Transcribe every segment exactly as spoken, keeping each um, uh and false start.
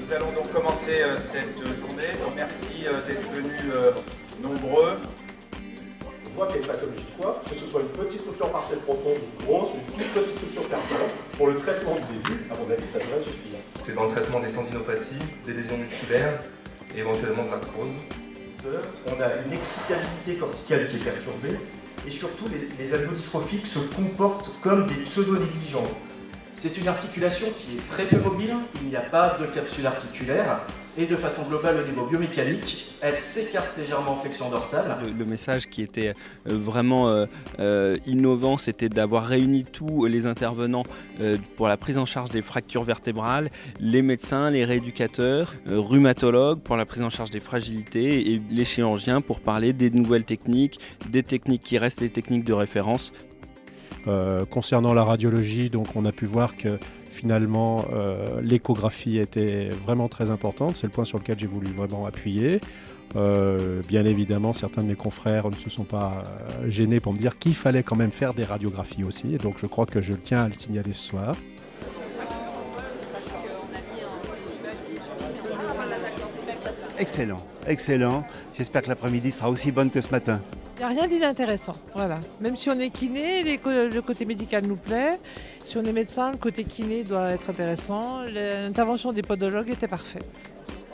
Nous allons donc commencer euh, cette journée. Donc, merci euh, d'être venus euh, nombreux. On voit qu'il y a une pathologie de quoi, que ce soit une petite structure partielle profonde, une grosse, ou une toute petite structure perforante, pour le traitement du début, à mon avis, ça devrait suffire. C'est dans le traitement des tendinopathies, des lésions musculaires et éventuellement de l'arthrose. On a une excitabilité corticale qui est perturbée, et surtout les, les algodystrophiques se comportent comme des pseudo-négligents. C'est une articulation qui est très peu mobile, il n'y a pas de capsule articulaire et de façon globale au niveau biomécanique, elle s'écarte légèrement en flexion dorsale. Le, le message qui était vraiment euh, euh, innovant, c'était d'avoir réuni tous les intervenants euh, pour la prise en charge des fractures vertébrales, les médecins, les rééducateurs, euh, rhumatologues pour la prise en charge des fragilités et les chirurgiens pour parler des nouvelles techniques, des techniques qui restent les techniques de référence. Euh, concernant la radiologie, donc on a pu voir que finalement euh, l'échographie était vraiment très importante, c'est le point sur lequel j'ai voulu vraiment appuyer. Euh, bien évidemment, certains de mes confrères ne se sont pas euh, gênés pour me dire qu'il fallait quand même faire des radiographies aussi, et donc je crois que je tiens à le signaler ce soir. Excellent, excellent. J'espère que l'après-midi sera aussi bonne que ce matin. Il n'y a rien d'inintéressant, voilà. Même si on est kiné, les co le côté médical nous plaît. Si on est médecin, le côté kiné doit être intéressant. L'intervention des podologues était parfaite.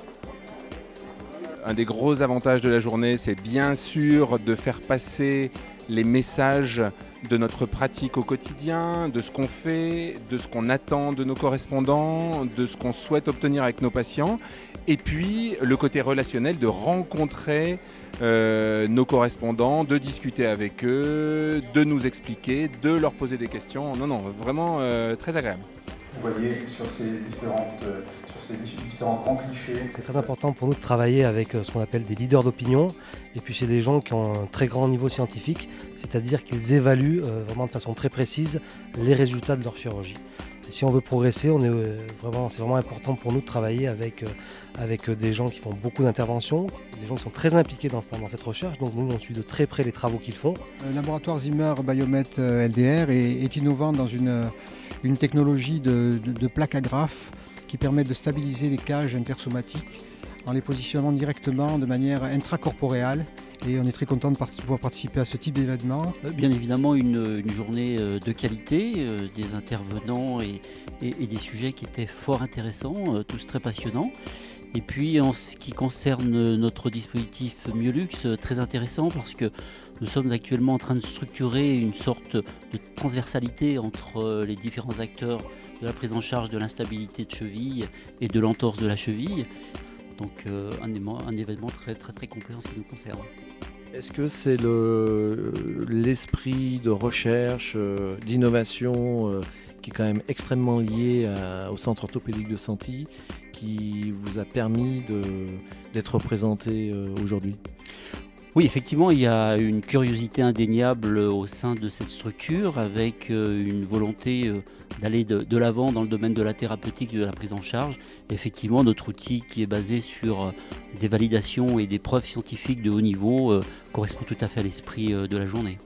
Un des gros avantages de la journée, c'est bien sûr de faire passer les messages de notre pratique au quotidien, de ce qu'on fait, de ce qu'on attend de nos correspondants, de ce qu'on souhaite obtenir avec nos patients, et puis le côté relationnel de rencontrer euh, nos correspondants, de discuter avec eux, de nous expliquer, de leur poser des questions. Non, non, vraiment euh, très agréable. Vous voyez sur ces différentes... Euh, ces différents grands clichés. C'est très important pour nous de travailler avec ce qu'on appelle des leaders d'opinion, et puis c'est des gens qui ont un très grand niveau scientifique, c'est-à-dire qu'ils évaluent euh, vraiment de façon très précise les résultats de leur chirurgie. Et si on veut progresser, on est, euh, vraiment, c'est vraiment important pour nous de travailler avec, euh, avec des gens qui font beaucoup d'interventions, des gens qui sont très impliqués dans, dans cette recherche, donc nous on suit de très près les travaux qu'ils font. Le laboratoire Zimmer Biomet L D R est, est innovant dans une, une technologie de, de, de plaque agrafe qui permet de stabiliser les cages intersomatiques en les positionnant directement de manière intracorporéale, et on est très content de pouvoir participer à ce type d'événement. Bien évidemment une, une journée de qualité, des intervenants et, et, et des sujets qui étaient fort intéressants, tous très passionnants. Et puis en ce qui concerne notre dispositif Myolux, très intéressant parce que nous sommes actuellement en train de structurer une sorte de transversalité entre les différents acteurs de la prise en charge de l'instabilité de cheville et de l'entorse de la cheville. Donc euh, un, un événement très très très complet en ce qui nous concerne. Est-ce que c'est le, l'esprit de recherche, euh, d'innovation euh, qui est quand même extrêmement lié à, au centre orthopédique de Santilly qui vous a permis de, d'être représenté euh, aujourd'hui ? Oui, effectivement, il y a une curiosité indéniable au sein de cette structure avec une volonté d'aller de, de l'avant dans le domaine de la thérapeutique et de la prise en charge. Effectivement, notre outil qui est basé sur des validations et des preuves scientifiques de haut niveau euh, correspond tout à fait à l'esprit de la journée.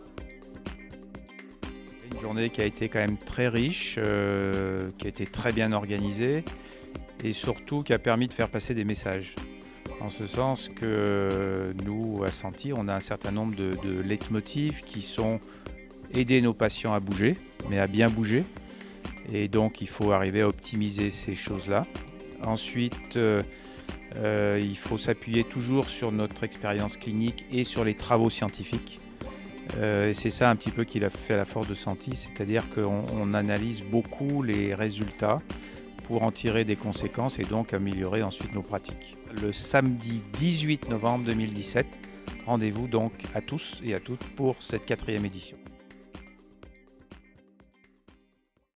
Une journée qui a été quand même très riche, euh, qui a été très bien organisée et surtout qui a permis de faire passer des messages. En ce sens que nous, à Santilly, on a un certain nombre de, de leitmotifs qui sont aider nos patients à bouger, mais à bien bouger. Et donc, il faut arriver à optimiser ces choses-là. Ensuite, euh, euh, il faut s'appuyer toujours sur notre expérience clinique et sur les travaux scientifiques. Euh, et c'est ça un petit peu qui a fait la force de Santilly, c'est-à-dire qu'on on analyse beaucoup les résultats pour en tirer des conséquences et donc améliorer ensuite nos pratiques. Le samedi dix-huit novembre deux mille dix-sept, rendez-vous donc à tous et à toutes pour cette quatrième édition.